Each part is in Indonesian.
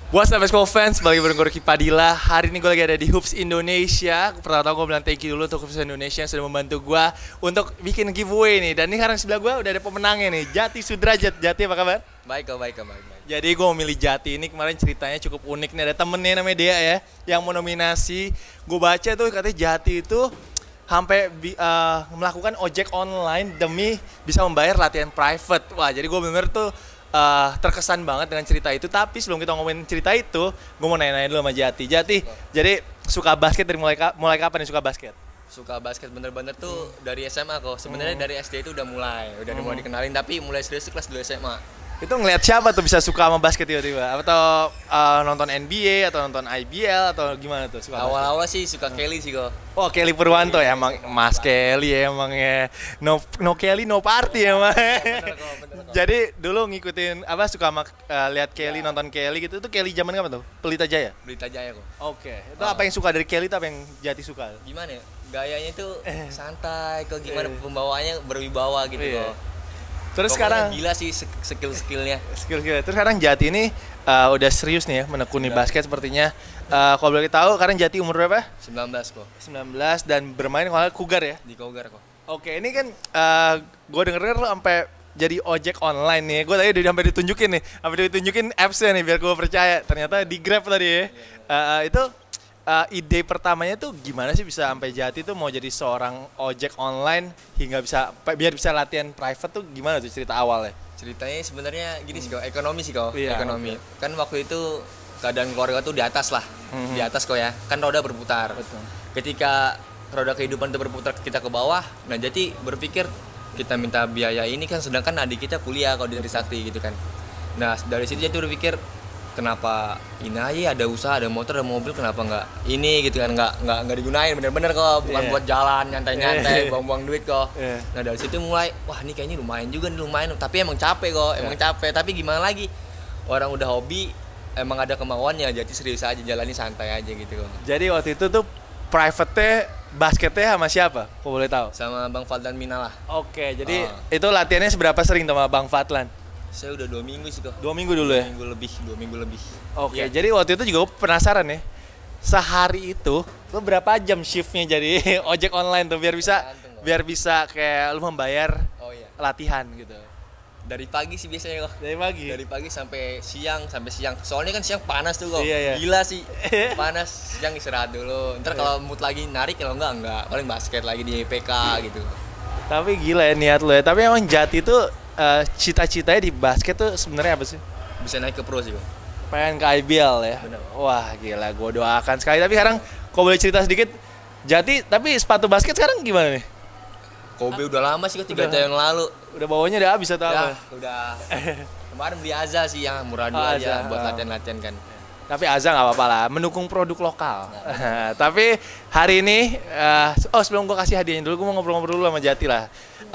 What's up basketball fans, balik bareng gue Rocky Padila. Hari ini gue lagi ada di Hoops Indonesia. Pertama-tama gue bilang thank you dulu untuk Hoops Indonesia yang sudah membantu gue untuk bikin giveaway nih. Dan ini sekarang sebelah gue udah ada pemenangnya nih, Jaty Sudrajad. Jaty apa kabar? Baik. Jadi gue memilih Jaty ini kemarin ceritanya cukup unik nih. Ada temennya namanya Dea ya, yang mau nominasi. Gue baca tuh katanya Jaty itu sampai melakukan ojek online demi bisa membayar latihan private. Wah, jadi gue bener tuh terkesan banget dengan cerita itu. Tapi sebelum kita ngomongin cerita itu, gue mau nanya-nanya dulu sama Jaty. Jaty, jadi suka basket dari mulai kapan nih suka basket? Suka basket bener-bener tuh dari SMA kok. Sebenarnya dari SD itu udah mulai dikenalin, tapi mulai serius tuh kelas 2 SMA. Itu ngeliat siapa tuh bisa suka sama basket tiba-tiba? Atau nonton NBA atau nonton IBL atau gimana tuh suka? Awal-awal sih suka Kelly sih kok. Oh, Kelly Purwanto ya, emang Mas Kelly ya emangnya. No Kelly no party emang. Bener kok. Jadi dulu ngikutin suka sama lihat Kelly, nonton Kelly gitu. Itu Kelly zaman kapan tuh? Pelita Jaya. Pelita Jaya kok. Oke. Itu apa yang suka dari Kelly, itu apa yang Jaty suka? Gimana ya? Gayanya itu santai kok, gimana pembawaannya berwibawa gitu kok. Terus pokoknya sekarang gila sih skill-skillnya. Terus sekarang Jaty ini udah serius nih ya menekuni basket sepertinya. Kalau boleh tahu, sekarang Jaty umur berapa? 19 kok. 19 dan bermain kalau Cougar ya? Di Cougar kok. Oke, ini kan gue denger lo sampai jadi ojek online nih. Gue tadi udah sampai ditunjukin apps-nya nih biar gue percaya. Ternyata di Grab tadi ya. Itu ide pertamanya tuh gimana sih bisa sampai Jaty tuh mau jadi seorang ojek online hingga biar bisa latihan private tuh gimana tuh cerita awalnya? Ceritanya sebenarnya gini sih kok, ekonomi sih kok. Iya, Ekonomi. Kan waktu itu keadaan keluarga tuh di atas lah. Di atas kok ya. Kan roda berputar. Betul. Ketika roda kehidupan itu berputar kita ke bawah, nah Jaty berpikir kita minta biaya ini kan, sedangkan adik kita kuliah kalau di Sakti gitu kan. Nah dari situ Jaty berpikir, kenapa ini aja ada usaha, ada motor, ada mobil, kenapa nggak ini gitu kan, nggak digunain bener-bener kok, bukan buat jalan nyantai-nyantai, buang-buang duit kok. Nah dari situ mulai, wah ini kayaknya lumayan juga nih, lumayan, tapi emang capek kok, capek, tapi gimana lagi, orang udah hobi, emang ada kemauannya, jadi serius aja, jalani santai aja gitu kok. Jadi waktu itu tuh private-nya basketnya sama siapa? Kok boleh tahu? Sama Bang Fadlan Mina lah. Oke, jadi itu latihannya seberapa sering sama Bang Fadlan? Saya udah 2 minggu sih kok. 2 minggu dulu ya? 2 minggu lebih. Oke, jadi waktu itu juga gue penasaran ya. Sehari itu lo berapa jam shiftnya jadi ojek online tuh biar bisa kayak lo membayar latihan gitu. Dari pagi sih biasanya kok. Dari pagi sampai siang. Soalnya kan siang panas tuh kok. Iya. Gila sih. Panas, siang istirahat dulu. Ntar kalau mood lagi narik, kalau enggak. Paling basket lagi di PK gitu. Tapi gila ya niat lo ya. Tapi emang Jaty tuh cita-citanya di basket tuh sebenarnya apa sih? Bisa naik ke pro sih kok. Pengen ke IBL ya. Bener. Wah gila, gue doakan sekali. Tapi sekarang kalau boleh cerita sedikit, Jaty tapi sepatu basket sekarang gimana nih? Kobe udah lama sih kok, 3 tahun lalu. Udah bawanya udah habis atau apa? Udah. Kemarin beli Aza sih yang murah dulu aja buat latihan-latihan kan. Tapi Aza nggak apa-apa lah, mendukung produk lokal. Tapi hari ini, sebelum gue kasih hadiahnya dulu, gue mau ngobrol-ngobrol dulu sama Jaty lah.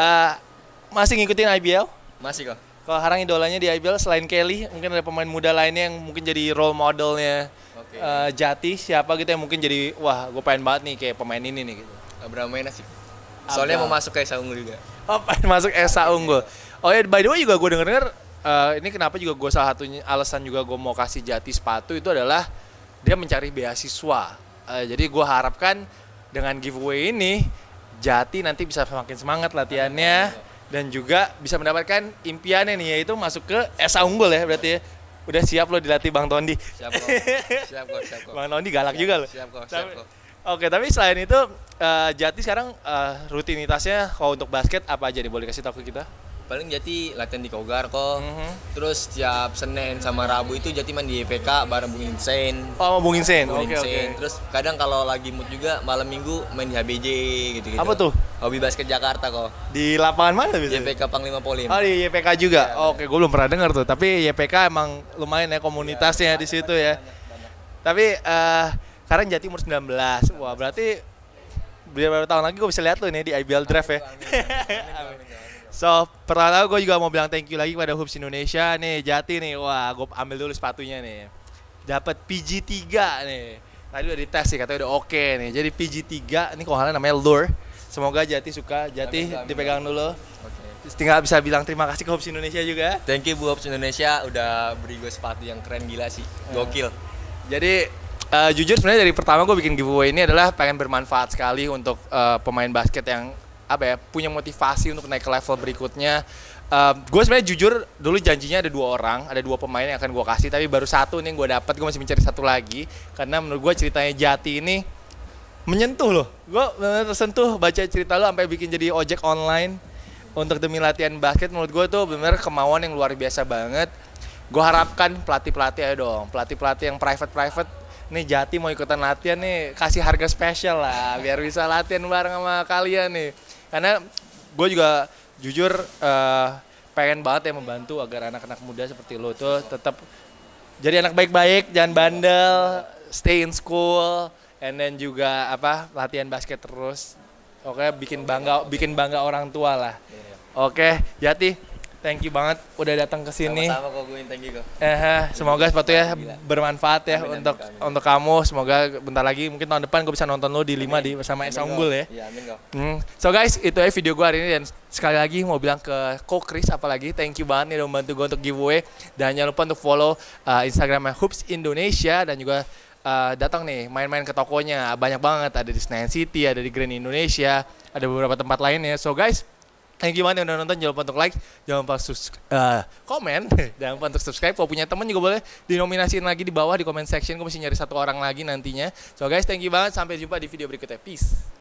Masih ngikutin IBL? Masih kok. Kalau sekarang idolanya di IBL selain Kelly, mungkin ada pemain muda lainnya yang mungkin jadi role modelnya Jaty, siapa gitu yang mungkin jadi, wah gue pengen banget nih kayak pemain ini nih gitu. Abraham sih. Soalnya mau masuk ke Esa Unggul juga. Oh, pengen masuk Esa Unggul. Oh ya, by the way juga gue denger ini kenapa juga gue salah satunya alasan juga gue mau kasih Jaty sepatu itu adalah dia mencari beasiswa. Jadi gue harapkan dengan giveaway ini Jaty nanti bisa semakin semangat latihannya. Dan juga bisa mendapatkan impiannya nih, yaitu masuk ke Esa Unggul ya berarti ya. Udah siap lo dilatih Bang Tondi? Siap kok. Bang Tondi galak juga lo. Siap kok. Oke, tapi selain itu Jaty sekarang rutinitasnya kalau untuk basket apa aja nih, boleh kasih tahu ke kita? Paling Jaty latihan di Cougar kok. Terus tiap Senin sama Rabu itu Jaty main di YPK bareng Bung Insen. Oh, Bung Insen. Oke. Terus kadang kalau lagi mood juga malam Minggu main di HBJ gitu-gitu. Apa tuh? Hobi basket Jakarta kok. Di lapangan mana bisa? YPK Panglima Polim. Oh, di YPK juga. Ya, oke, gue belum pernah dengar tuh. Tapi YPK emang lumayan ya komunitasnya di situ ya. Tapi sekarang Jaty umur 19. Wah, berarti beberapa tahun lagi gue bisa lihat lo nih di IBL Draft ya. Amin. So, pertama gue juga mau bilang thank you lagi pada Hoops Indonesia nih, Jaty nih. Wah, gue ambil dulu sepatunya nih. Dapat PG3 nih. Tadi udah dites sih, katanya udah oke nih. Jadi PG3, ini kalau namanya Lure. Semoga Jaty suka. Jaty dipegang dulu. tinggal bisa bilang terima kasih ke Hoops Indonesia juga. Thank you Bu Hoops Indonesia udah beri gue sepatu yang keren gila sih, gokil. Jadi jujur sebenarnya dari pertama gue bikin giveaway ini adalah pengen bermanfaat sekali untuk pemain basket yang punya motivasi untuk naik ke level berikutnya. Gue sebenarnya jujur dulu janjinya ada 2 orang, ada 2 pemain yang akan gue kasih, tapi baru 1 nih yang gue dapat. Gue masih mencari 1 lagi karena menurut gue ceritanya Jaty ini menyentuh loh. Gue benar tersentuh baca cerita lo sampai bikin jadi ojek online untuk demi latihan basket. Menurut gue tuh benar kemauan yang luar biasa banget. Gue harapkan pelatih-pelatih ayo dong, pelatih-pelatih yang private nih Jaty mau ikutan latihan nih, kasih harga spesial lah biar bisa latihan bareng sama kalian nih. Karena gue juga jujur pengen banget ya membantu agar anak-anak muda seperti lo tuh tetap jadi anak baik-baik, jangan bandel, stay in school, and then juga latihan basket terus. Oke, bikin bangga orang tua lah. Oke, Jaty, thank you banget udah datang ke sini. Sama-sama kok, gue thank you kok. Semoga sepatunya bermanfaat ya untuk kamu. Semoga bentar lagi mungkin tahun depan gue bisa nonton lo di 5 bersama Esa Unggul ya. Iya, amin kok. So guys, itu ya video gue hari ini, dan sekali lagi mau bilang ke Ko Chris apalagi thank you banget nih udah membantu gue untuk giveaway, dan jangan lupa untuk follow Instagramnya Hoops Indonesia, dan juga datang nih main-main ke tokonya, banyak banget, ada di Senayan City, ada di Grand Indonesia, ada beberapa tempat lainnya. So guys, thank you banget yang udah nonton. Jangan lupa untuk like, jangan lupa komen, jangan lupa untuk subscribe. Kalau punya temen juga boleh dinominasiin lagi di bawah di comment section. Gue mesti nyari 1 orang lagi nantinya. So guys, thank you banget. Sampai jumpa di video berikutnya. Peace.